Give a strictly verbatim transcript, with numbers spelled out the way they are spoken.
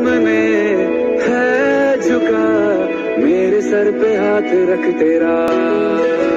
सामने है झुका, मेरे सर पे हाथ रख तेरा।